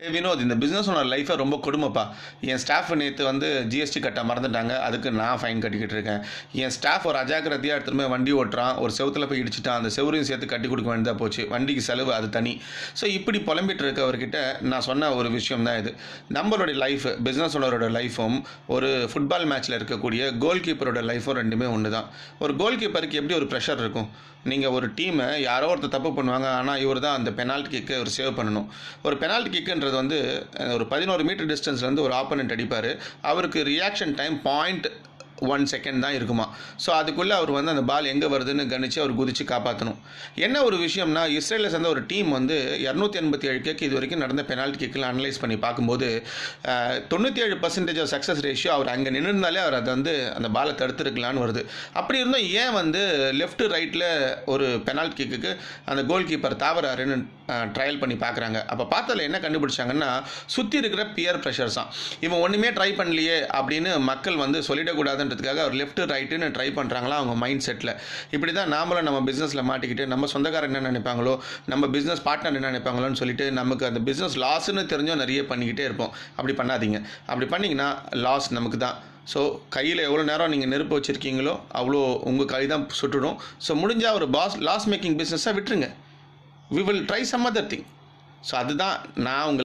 வினோத், இந்த business owner லைஃபை ரொம்ப கொடுமைப்பா. என் ஸ்டாஃப் நேற்று வந்து ஜிஎஸ்டி கட்ட மறந்துட்டாங்க, அதுக்கு நான் ஃபைன் கட்டிக்கிட்டு இருக்கேன். என் ஸ்டாஃப் ஒரு அஜாக்கிரதையாக எடுத்துகிட்டு போய் வண்டி ஓட்டுறான், ஒரு செவுத்தில் போய் இடிச்சிட்டான், அந்த செவரையும் சேர்த்து கட்டி கொடுக்க வேண்டியதாக போச்சு, வண்டிக்கு செலவு அது தனி. ஸோ இப்படி புலம்பிட்டு இருக்கவர்கிட்ட நான் சொன்ன ஒரு விஷயம் தான் இது. நம்மளுடைய லைஃப், பிஸ்னஸ் ஓனரோட லைஃபும் ஒரு ஃபுட்பால் மேட்ச்சில் இருக்கக்கூடிய கோல் கீப்பரோட லைஃபும் ரெண்டுமே ஒன்று தான். ஒரு கோல் கீப்பருக்கு எப்படி ஒரு ப்ரெஷர் இருக்கும்? நீங்கள் ஒரு டீமை யாரோ ஒருத்தர் தப்பு பண்ணுவாங்க, ஆனால் இவர் தான் அந்த பெனால்ட்டி கிக்கை ஒரு சேவ் பண்ணணும். ஒரு பெனால்ட்டி கிக்குன்றது வந்து ஒரு 11 மீட்டர் டிஸ்டன்ஸ்லேருந்து ஒரு ஆப்போனன்ட் அடிப்பார். அவருக்கு ரியாக்ஷன் டைம் 0.1 செகண்ட் தான் இருக்குமா. ஸோ அதுக்குள்ளே அவர் வந்து அந்த பால் எங்கே வருதுன்னு கணிச்சு அவர் குதித்து காப்பாற்றணும். என்ன ஒரு விஷயம்னா, இஸ்ரேலில் சேர்ந்த ஒரு டீம் வந்து 287 கேக்கு இது வரைக்கும் நடந்த பெனால்ட்டி கிக்கில் அனலைஸ் பண்ணி பார்க்கும்போது 97% சக்ஸஸ் ரேஷியோ. அவர் அங்கே நின்றுருந்தாலே அவர் அதை வந்து அந்த பாலை தடுத்துருக்கலான்னு வருது. அப்படி இருந்தும் ஏன் வந்து லெஃப்ட் ரைட்டில் ஒரு பெனால்ட்டி கிக்குக்கு அந்த கோல் கீப்பர் தாவறாருன்னு ட்ரையல் பண்ணி பார்க்குறாங்க. அப்போ பார்த்ததில் என்ன கண்டுபிடிச்சாங்கன்னா, சுற்றி இருக்கிற பியர் ப்ரெஷர்ஸ் தான். இவன் ஒன்றுமே ட்ரை பண்ணலையே அப்படின்னு மக்கள் வந்து சொல்லிடக்கூடாதுன்றதுக்காக அவர் லெஃப்ட் ரைட்டுன்னு ட்ரை பண்ணுறாங்களா அவங்க மைண்ட் செட்டில். இப்படி தான் நாமளும் நம்ம பிஸ்னஸில் மாட்டிக்கிட்டு நம்ம சொந்தக்காரர் என்ன நினைப்பாங்களோ, நம்ம பிஸ்னஸ் பார்ட்னர் என்ன நினைப்பாங்களோன்னு சொல்லிட்டு நமக்கு அந்த பிஸ்னஸ் லாஸ்ன்னு தெரிஞ்சோ நிறைய பண்ணிக்கிட்டே இருப்போம். அப்படி பண்ணாதீங்க. அப்படி பண்ணிங்கன்னா லாஸ் நமக்கு தான். ஸோ கையில் எவ்வளோ நேரம் நீங்கள் நெருப்பு வச்சுருக்கீங்களோ அவ்வளோ உங்கள் கை தான் சுட்டுடும். ஸோ முடிஞ்சால் ஒரு லாஸ் மேக்கிங் பிஸ்னஸாக விட்டுருங்க. We will try some other thing. So அதுதான் நான் உங்களுக்கு